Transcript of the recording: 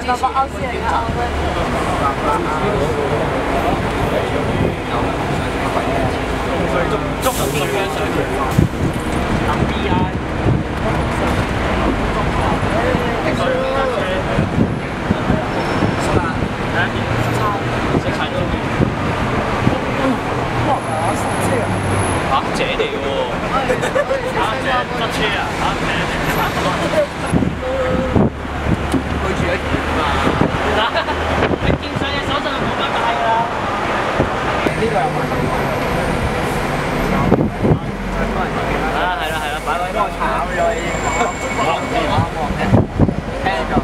爸爸凹陷啊！ 中中中香水，冷 B I。嚇姐嚟喎！嚇姐塞車啊！嚇姐，去住一件嘛。你見上隻手就冇乜帶㗎啦。呢個有問題。係啦，擺位幫我炒咗已經。我唔知，我望嘅，聽咗。